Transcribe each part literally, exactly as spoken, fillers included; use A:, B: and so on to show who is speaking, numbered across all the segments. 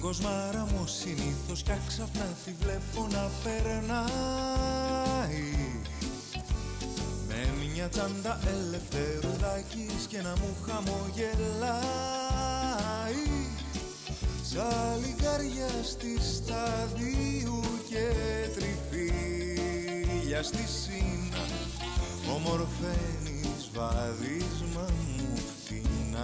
A: κοσμάρα μου συνήθως κι άξαφνα τη βλέπω να περνάει με μια τσάντα ελευθερουδάκης και να μου χαμογελάει σαν λιγάρια στη σταδίου και τριφύλια στη Σίνα ομορφαίνεις βαδίσμα μου την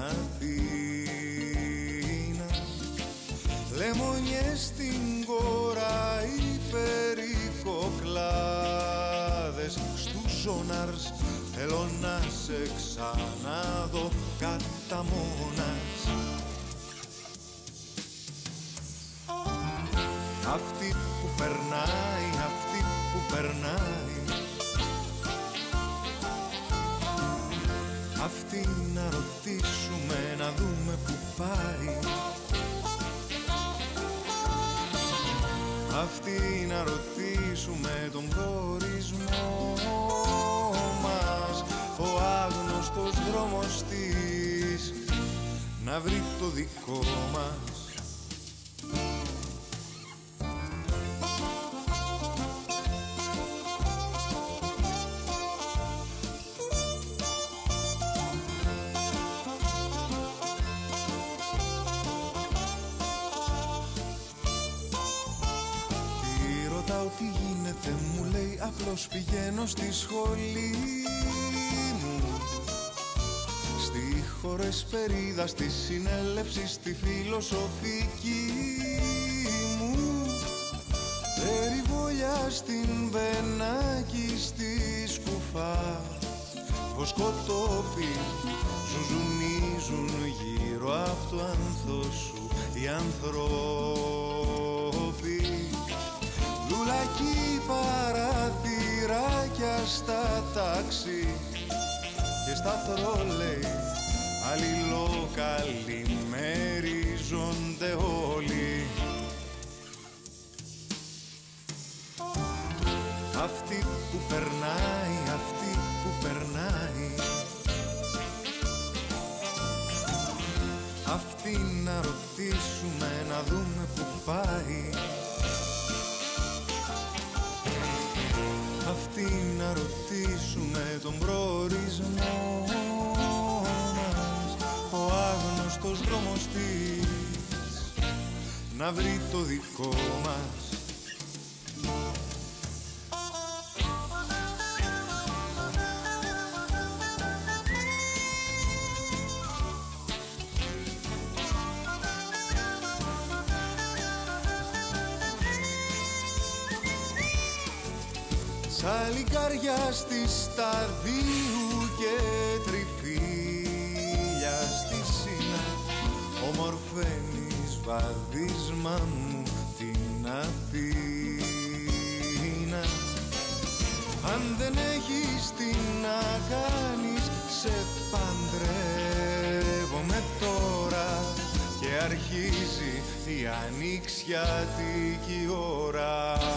A: Αθήνα. Λεμονιές στην κόρα, υπερικοκλάδες στους ζώναρς θέλω να σε ξαναδώ κατά μόνας. Αυτή που περνάει, αυτή που περνάει, αυτή να ρωτήσουμε να δούμε που πάει, αυτή να ρωτήσουμε τον προορισμό μας, ο άγνωστος δρόμος της να βρει το δικό μας. Τι γίνεται μου λέει, απλώς πηγαίνω στη σχολή μου, στη χορεσπερίδα, στη συνέλευση, στη φιλοσοφική μου, περιβολιά στην Βενάκη, στη Σκουφά, βοσκοτόπι ζουζουνίζουν γύρω από το άνθο σου οι ανθρώποι. Λουλακί παραθυράκια στα τάξη και στα τρόλεϊ αλληλοκαλημερίζονται όλοι. Αυτή που περνάει, αυτή που περνάει, αυτή να ρωτήσουμε να δούμε που πάει, αυτή να ρωτήσουμε τον προορισμό μας, ο άγνωστος δρόμος της να βρει το δικό μας. Σαν λιγάρια στη σταδίου και τριφύλια στη Σίνα ομορφαίνεις βαδίσμα μου την Αθήνα. Αν δεν έχεις τι να κάνεις σε παντρεύομαι τώρα και αρχίζει η ανοιξιάτικη ώρα.